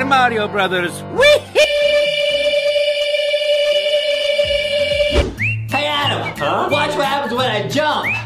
Mario Brothers. Hey, Adam, watch what happens when I jump.